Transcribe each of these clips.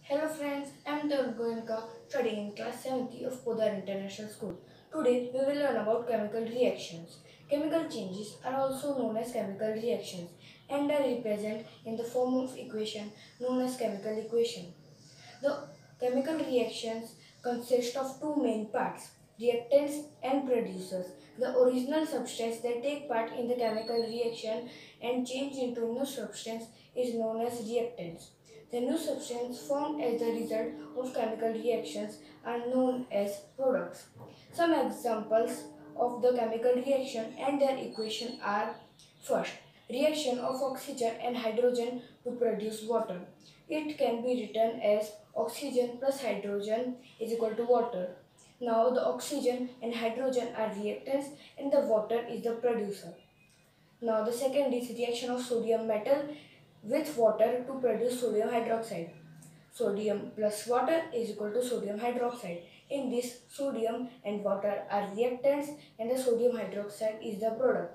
Hello friends, I am Goenka studying in class 7th of Podar International School. Today we will learn about chemical reactions. Chemical changes are also known as chemical reactions and are represented in the form of equation known as chemical equation. The chemical reactions consist of two main parts, reactants and producers. The original substance that take part in the chemical reaction and change into new substance is known as reactants. The new substance formed as the result of chemical reactions are known as products. Some examples of the chemical reaction and their equation are: first, reaction of oxygen and hydrogen to produce water. It can be written as oxygen plus hydrogen is equal to water. Now the oxygen and hydrogen are reactants and the water is the producer. Now the second is reaction of sodium metal with water to produce sodium hydroxide. Sodium plus water is equal to sodium hydroxide. In this, sodium and water are reactants and the sodium hydroxide is the product.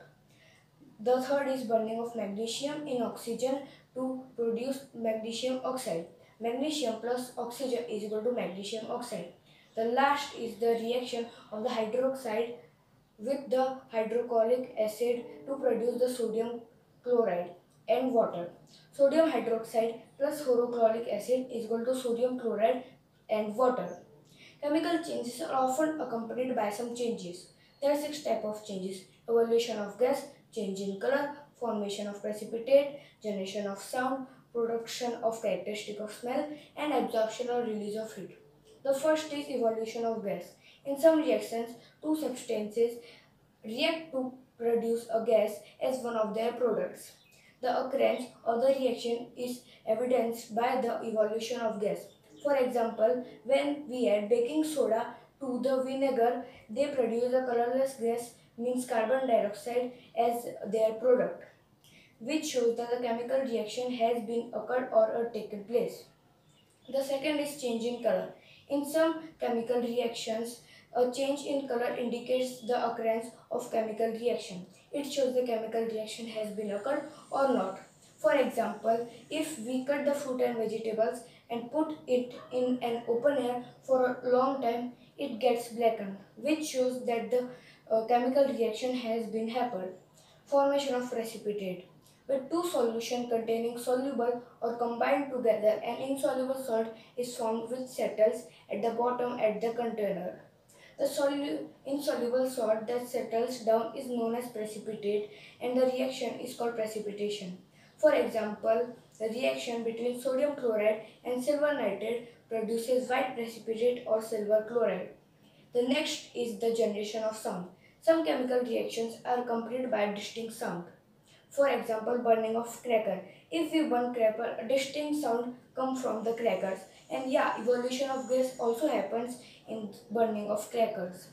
The third is burning of magnesium in oxygen to produce magnesium oxide. Magnesium plus oxygen is equal to magnesium oxide. The last is the reaction of the hydroxide with the hydrochloric acid to produce the sodium chloride and water. Sodium hydroxide plus hydrochloric acid is equal to sodium chloride and water. Chemical changes are often accompanied by some changes. There are six types of changes: evolution of gas, change in color, formation of precipitate, generation of sound, production of characteristic of smell, and absorption or release of heat. The first is evolution of gas. In some reactions, two substances react to produce a gas as one of their products. The occurrence of the reaction is evidenced by the evolution of gas. For example, when we add baking soda to the vinegar, they produce a colorless gas, means carbon dioxide, as their product, which shows that the chemical reaction has been occurred or taken place. The second is change in color. In some chemical reactions, a change in color indicates the occurrence of chemical reaction. It shows the chemical reaction has been occurred or not. For example, if we cut the fruit and vegetables and put it in an open air for a long time, it gets blackened, which shows that the chemical reaction has been happened. Formation of precipitate. When two solutions containing soluble or combined together, an insoluble salt is formed which settles at the bottom at the container. The insoluble salt that settles down is known as precipitate and the reaction is called precipitation. For example, the reaction between sodium chloride and silver nitrate produces white precipitate or silver chloride. The next is the generation of sound. Some chemical reactions are accompanied by a distinct sound. For example, burning of cracker. If we burn cracker, a distinct sound comes from the crackers. And yeah, evolution of gas also happens in burning of crackers.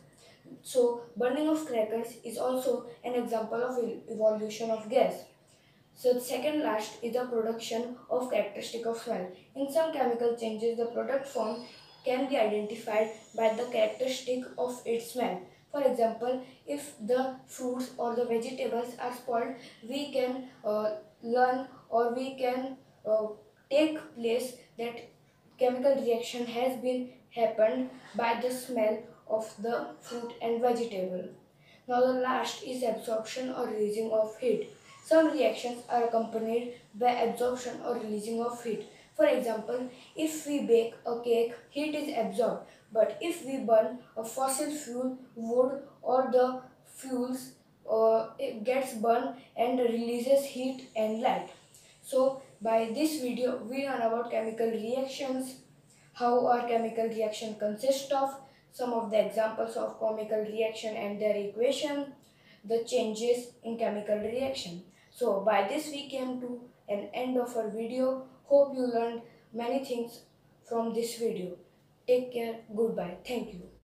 So, burning of crackers is also an example of evolution of gas. So, the second last is the production of characteristic of smell. In some chemical changes, the product form can be identified by the characteristic of its smell. For example, if the fruits or the vegetables are spoiled, we can learn or we can take place that chemical reaction has been happened by the smell of the fruit and vegetable. Now the last is absorption or releasing of heat. Some reactions are accompanied by absorption or releasing of heat. For example, if we bake a cake, heat is absorbed. But if we burn a fossil fuel, wood or the fuels, it gets burned and releases heat and light. So by this video, we learn about chemical reactions, how our chemical reaction consists of, some of the examples of chemical reaction and their equation, the changes in chemical reaction. So by this we came to an end of our video. Hope you learned many things from this video. Take care. Goodbye. Thank you.